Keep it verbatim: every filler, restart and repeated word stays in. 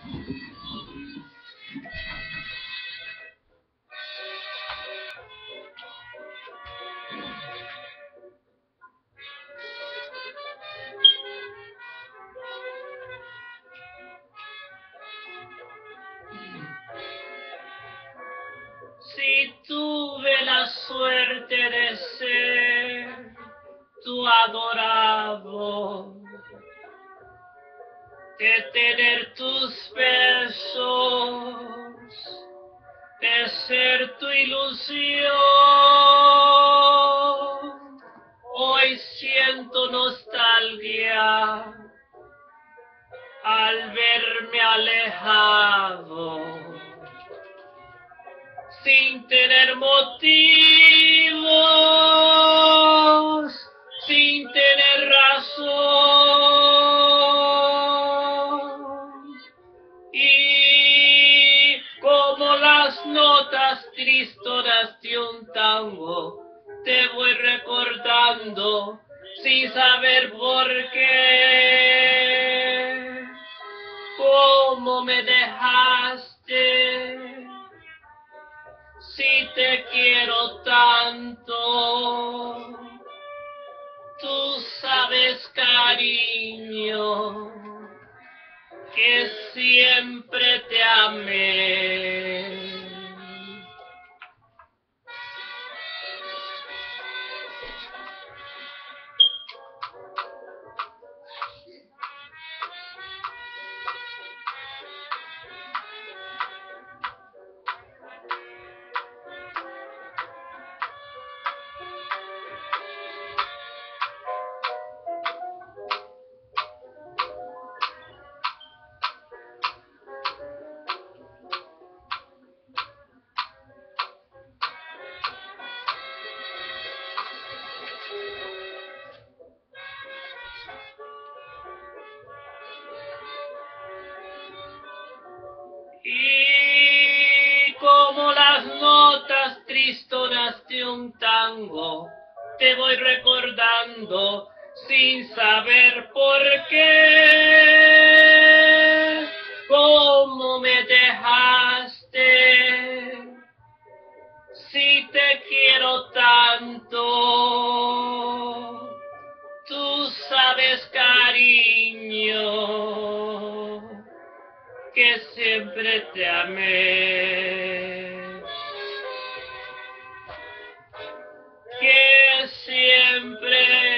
Si tuve la suerte de ser tu adorado, de tener tus besos, de ser tu ilusión, hoy siento nostalgia al verme alejado, sin tener motivos, sin tener razón. Y como las notas tristonas de un tango, te voy recordando sin saber por qué. Cómo me dejaste, si te quiero tanto, tú sabes, cariño, que siempre te amé. Y como las notas tristonas de un tango, te voy recordando sin saber por qué. Cómo me dejaste, si te quiero tanto, tú sabes, cariño, que siempre te amé, que siempre